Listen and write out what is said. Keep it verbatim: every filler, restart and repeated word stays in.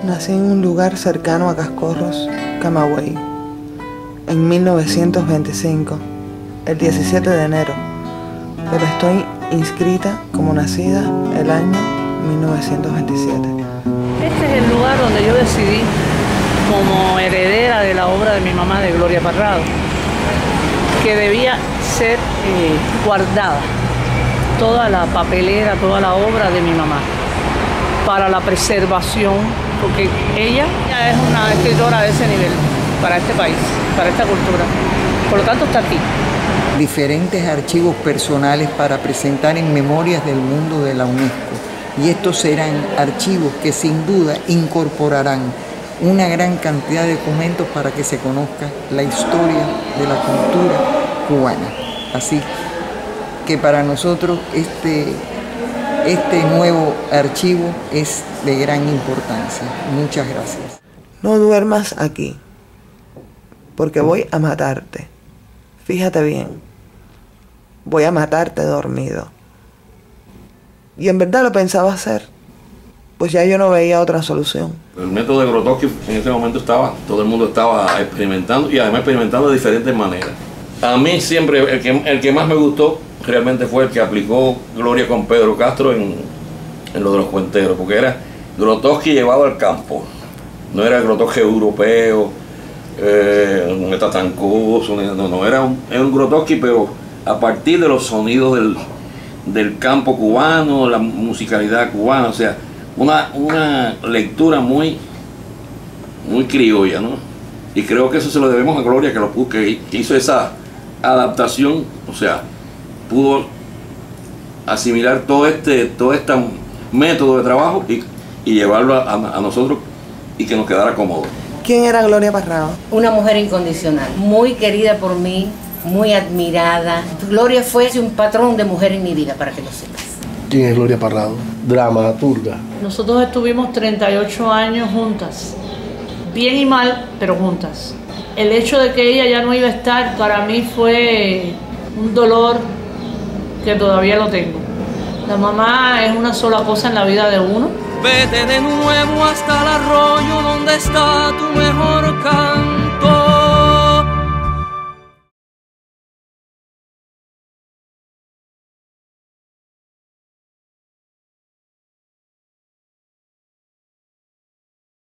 Nací en un lugar cercano a Cascorros, Camagüey, en mil novecientos veinticinco, el diecisiete de enero, pero estoy inscrita como nacida el año mil novecientos veintisiete. Este es el lugar donde yo decidí, como heredera de la obra de mi mamá, de Gloria Parrado, que debía ser eh, guardada toda la papelera, toda la obra de mi mamá, para la preservación, porque ella ya es una escritora de ese nivel para este país, para esta cultura. Por lo tanto, está aquí. Diferentes archivos personales para presentar en Memorias del Mundo de la UNESCO. Y estos serán archivos que sin duda incorporarán una gran cantidad de documentos para que se conozca la historia de la cultura cubana. Así que para nosotros este, este nuevo archivo es de gran importancia. Muchas gracias. No duermas aquí, porque voy a matarte. Fíjate bien, voy a matarte dormido. Y en verdad lo pensaba hacer, pues ya yo no veía otra solución. El método de Grotowski en ese momento estaba, todo el mundo estaba experimentando y además experimentando de diferentes maneras. A mí siempre, el que, el que más me gustó realmente fue el que aplicó Gloria con Pedro Castro en, en lo de los cuenteros, porque era Grotowski llevado al campo, no era el Grotowski europeo, eh, un estatancoso, no, no, era un, era un Grotowski, pero a partir de los sonidos del, del campo cubano, la musicalidad cubana, o sea, una, una lectura muy, muy criolla, ¿no? Y creo que eso se lo debemos a Gloria, que, lo, que hizo esa adaptación, o sea, pudo asimilar todo este, todo este método de trabajo y, y llevarlo a, a nosotros y que nos quedara cómodo. ¿Quién era Gloria Parrado? Una mujer incondicional, muy querida por mí, muy admirada. Gloria fue un patrón de mujer en mi vida, para que lo sepas. ¿Quién es Gloria Parrado? Dramaturga. Nosotros estuvimos treinta y ocho años juntas, bien y mal, pero juntas. El hecho de que ella ya no iba a estar, para mí fue un dolor que todavía lo tengo. La mamá es una sola cosa en la vida de uno. Vete de nuevo hasta el arroyo donde está tu mejor canto.